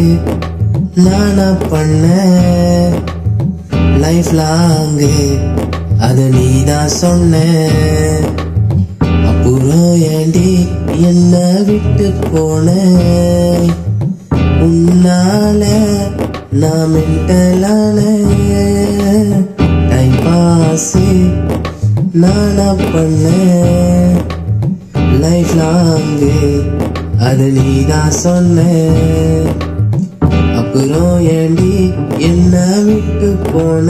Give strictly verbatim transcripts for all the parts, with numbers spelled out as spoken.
நானா பண்ண life long அத நீதான் சொன்ன அப்புறம் ஏண்டி என்ன விட்டு போன உன்னால நான் மென்டலான டைம் பாஸ் நானா பண்ண லைஃப் லாங் அது நீதான் சொன்ன அப்புறம் ஏண்டி என்ன விட்டு போன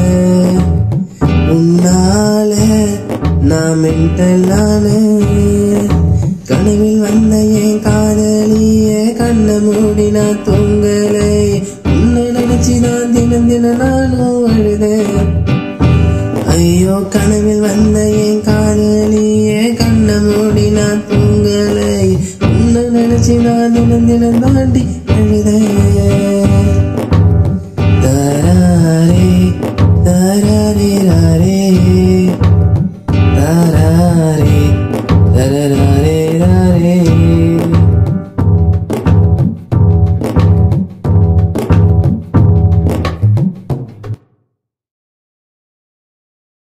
உன்னால நான் மென்டலான கனவில் வந்த என் காதலியே கண்ண மூடி நான் தூங்கலை உன்னை நினைச்சு நான் தினம் தினம் நானும் அழுதேன் ஐயோ கனவில் வந்த என் காதலியே கண்ண மூடி நான் தூங்கலை உன்னை நினைச்சு நான் தினம் தினம் தாண்டி அழுதேன்